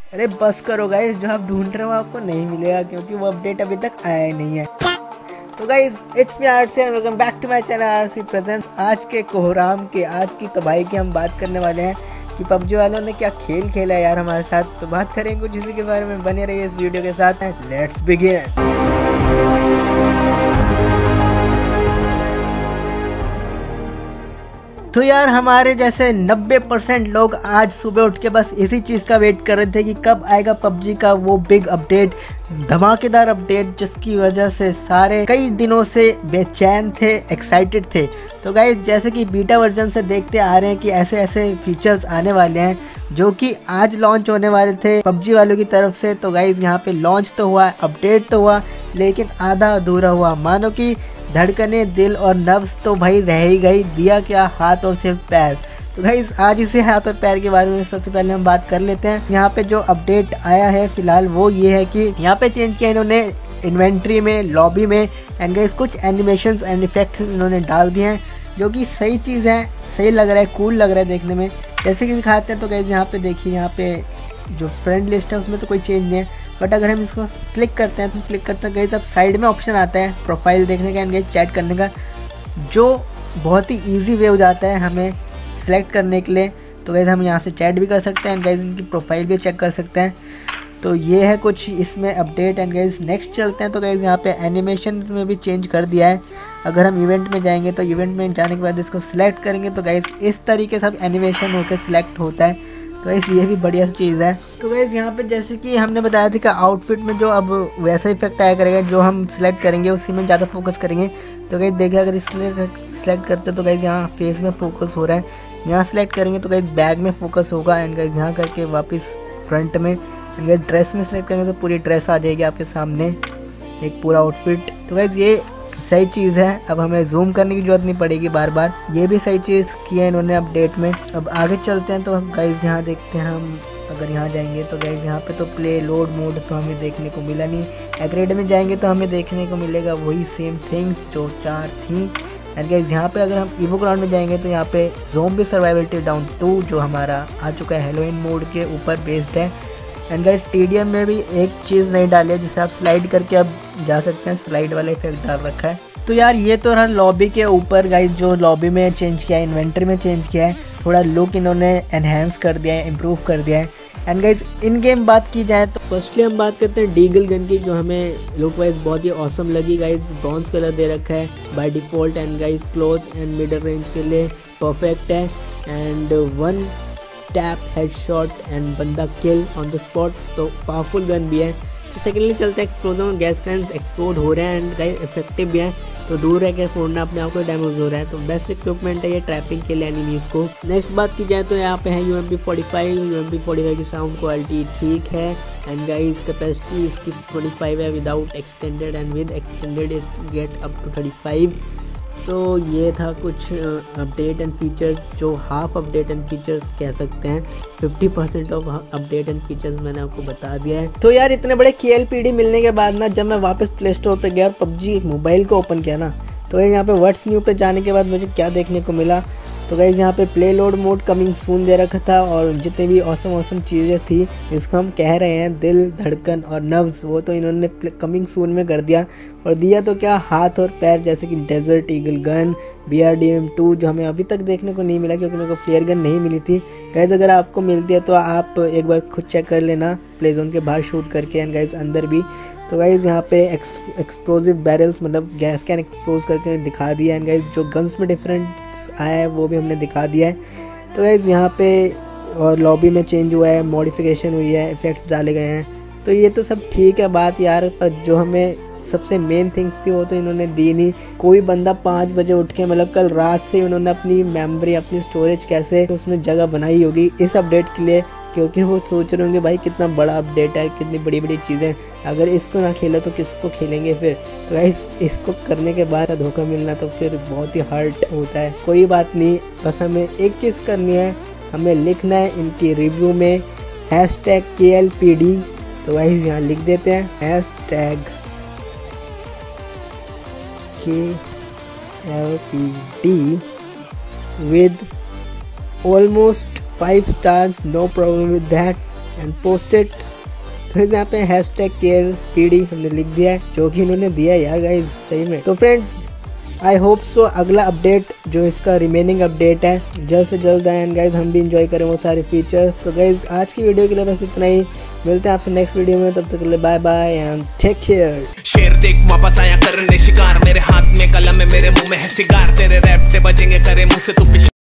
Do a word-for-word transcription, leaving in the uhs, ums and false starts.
अरे बस करो गाइस, जो आप ढूंढ रहे हो आपको नहीं मिलेगा क्योंकि वो अपडेट अभी तक आया ही नहीं है। तो guys it's me RC and welcome back to my channel RC presents. आज के कोहराम के आज की तबाही की हम बात करने वाले हैं कि पबजी वालों ने क्या खेल खेला है यार हमारे साथ। तो बात करेंगे कुछ इसी के बारे में, बने रहिए इस वीडियो के साथ। Let's begin. तो यार हमारे जैसे नब्बे परसेंट लोग आज सुबह उठ के बस इसी चीज़ का वेट कर रहे थे कि कब आएगा पबजी का वो बिग अपडेट, धमाकेदार अपडेट, जिसकी वजह से सारे कई दिनों से बेचैन थे, एक्साइटेड थे। तो गाइस जैसे कि बीटा वर्जन से देखते आ रहे हैं कि ऐसे ऐसे फीचर्स आने वाले हैं जो कि आज लॉन्च होने वाले थे पबजी वालों की तरफ से। तो गाइस यहाँ पे लॉन्च तो हुआ, अपडेट तो हुआ, लेकिन आधा अधूरा हुआ। मानो कि धड़कने, दिल और नब्ज तो भाई रह ही गई, दिया क्या हाथ और सिर्फ पैर। तो भाई आज इसे हाथ और पैर के बारे में सबसे पहले हम बात कर लेते हैं। यहाँ पे जो अपडेट आया है फिलहाल वो ये है कि यहाँ पे चेंज किया इन्होंने इन्वेंट्री में, लॉबी में, एंड गाइस कुछ एनिमेशंस एंड इफेक्ट्स इन्होंने डाल दिए हैं जो कि सही चीज़ है, सही लग रहा है, कूल लग रहा है देखने में। जैसे कि दिखाते हैं तो गाइस यहाँ पे देखिए, यहाँ पे जो फ्रेंड लिस्ट है उसमें तो कोई चेंज नहीं है, बट अगर हम इसको क्लिक करते हैं तो क्लिक करते हैं गाइस अब साइड में ऑप्शन आता है प्रोफाइल देखने का एंड गाइस चैट करने का, जो बहुत ही इजी वे हो जाता है हमें सेलेक्ट करने के लिए। तो गाइस हम यहाँ से चैट भी कर सकते हैं, गाइस इनकी प्रोफाइल भी चेक कर सकते हैं। तो ये है कुछ इसमें अपडेट। एंड गाइस नेक्स्ट चलते हैं तो गाइस यहाँ पे एनिमेशन में भी चेंज कर दिया है। अगर हम इवेंट में जाएंगे तो इवेंट में जाने के बाद इसको सिलेक्ट करेंगे तो गाइस इस तरीके से अब एनिमेशन होकर सिलेक्ट होता है। तो गाइस ये भी बढ़िया चीज़ है। तो गाइस यहाँ पे जैसे कि हमने बताया था कि आउटफिट में जो अब वैसा इफेक्ट आया करेगा, जो हम सिलेक्ट करेंगे उसी में ज़्यादा फोकस करेंगे। तो गाइस देखिए अगर इसमें सिलेक्ट करते तो गाइस यहाँ फेस में फोकस हो रहा है, यहाँ सिलेक्ट करेंगे तो गाइस बैग में फोकस होगा, एंड गाइस यहाँ करके वापस फ्रंट में, एंड गाइस ड्रेस में सिलेक्ट करेंगे तो पूरी ड्रेस आ जाएगी आपके सामने, एक पूरा आउटफिट। तो गाइस ये सही चीज़ है, अब हमें जूम करने की जरूरत नहीं पड़ेगी बार बार, ये भी सही चीज़ की है इन्होंने अपडेट में। अब आगे चलते हैं तो गाइस यहाँ देखते हैं हम, अगर यहाँ जाएंगे तो गाइस यहाँ पे तो प्ले लोड मोड तो हमें देखने को मिला नहीं। एग्रेड में जाएंगे तो हमें देखने को मिलेगा वही सेम थिंग्स जो चार थी। एंड गाइस यहाँ पे अगर हम इवो ग्राउंड में जाएंगे तो यहाँ पे ज़ोंबी सर्वाइवल डाउन टू जो हमारा आ चुका है हेलोइन मोड के ऊपर बेस्ड है। एंड गाइस टीडीएम में भी एक चीज़ नहीं डाली है जिसे आप स्लाइड करके अब जा सकते हैं, स्लाइड वाला इफेक्ट डाल रखा है। तो यार ये तो रहा लॉबी के ऊपर गाइस, जो लॉबी में चेंज किया है, इन्वेंटरी में चेंज किया है, थोड़ा लुक इन्होंने एनहेंस कर दिया है, इम्प्रूव कर दिया है। एंड गाइस इन गेम बात की जाए तो फर्स्टली हम बात करते हैं डीगल गन की, जो हमें लुक वाइज बहुत ही ऑसम लगी गाइस। ब्रॉन्ज कलर दे रखा है by default, and guys close and middle range के लिए परफेक्ट है। And one tap headshot and बंदा किल ऑन द स्पॉट, तो पावरफुल गन भी है। तो सेकेंडली चलते हैं एक्सप्लोजन, गैस कैन्स एक्सप्लोड हो रहे हैं एंड गाइस इफेक्टिव भी है, तो दूर रह के फोड़ना अपने आप को डैमेज हो रहा है। तो बेस्ट इक्विपमेंट है ये ट्रैपिंग के लिए एनिमीज को। नेक्स्ट बात की जाए तो यहाँ पे है U M P forty five. U M P forty five की साउंड क्वालिटी ठीक है, एंड गाइस कैपेसिटी इसकी ट्वेंटी फाइव है without extended, and with extended it get up to thirty five. तो ये था कुछ अपडेट एंड फीचर्स, जो हाफ अपडेट एंड फीचर्स कह सकते हैं। Fifty percent of update and features मैंने आपको बता दिया है। तो यार इतने बड़े के एल पी डी मिलने के बाद ना, जब मैं वापस प्ले स्टोर पे गया और पबजी मोबाइल को ओपन किया ना, तो यहाँ पे व्हाट्स न्यू पे जाने के बाद मुझे क्या देखने को मिला, तो गाइस यहाँ पे play load mode coming soon दे रखा था, और जितने भी औसम औसम चीज़ें थी जिसको हम कह रहे हैं दिल, धड़कन और नब्ज, वो तो इन्होंने कमिंग सून में कर दिया। और दिया तो क्या, हाथ और पैर, जैसे कि desert eagle gun, B R D M two, जो हमें अभी तक देखने को नहीं मिला क्योंकि मेरे को फ्लेयर गन नहीं मिली थी। गाइस अगर आपको मिलती है तो आप एक बार खुद चेक कर लेना प्ले जोन के बाहर शूट करके, एंड गाइस अंदर भी। तो गाइस यहाँ पे एक्स एक्सप्लोजिव बैरल्स, मतलब गैस कैन एक्सप्लोज करके दिखा दिया, एंड गाइस जो गन्स में डिफरेंस आया है वो भी हमने दिखा दिया है। तो गाइस यहाँ पे और लॉबी में चेंज हुआ है, मॉडिफिकेशन हुई है, इफेक्ट्स डाले गए हैं, तो ये तो सब ठीक है बात यार, पर जो हमें सबसे मेन थिंग थी वो तो इन्होंने दी नहीं। कोई बंदा पाँच बजे उठ के, मतलब कल रात से उन्होंने अपनी मेमोरी, अपनी स्टोरेज कैसे उसमें जगह बनाई होगी इस अपडेट के लिए, क्योंकि वो सोच रहे होंगे भाई कितना बड़ा अपडेट है, कितनी बड़ी बड़ी चीज़ें, अगर इसको ना खेला तो किसको खेलेंगे फिर। तो गाइस इसको करने के बाद धोखा मिलना तो फिर बहुत ही हर्ट होता है। कोई बात नहीं, बस हमें एक चीज़ करनी है, हमें लिखना है इनकी रिव्यू में hash tag K L P D. तो गाइस यहाँ लिख देते हैं hash tag K L P D with almost five stars, no problem with that, and post it तो यहाँ पे hash tag K L P D हमने लिख दिया है, जो कि इन्होंने दिया है यार गाइज सही में। तो फ्रेंड्स आई होप सो अगला अपडेट जो इसका रिमेनिंग अपडेट है जल्द से जल्द आए एंड गाइज हम भी इंजॉय करें वो सारे फीचर्स। तो गाइज आज की वीडियो के लिए बस इतना ही, मिलते हैं आपसे नेक्स्ट वीडियो में, तब तक के लिए bye bye and take care. शेर देख वापस आया करने शिकार, मेरे हाथ में कलम है मेरे मुंह में है सिगार, तेरे रैप ते बजेंगे करे मुझसे तू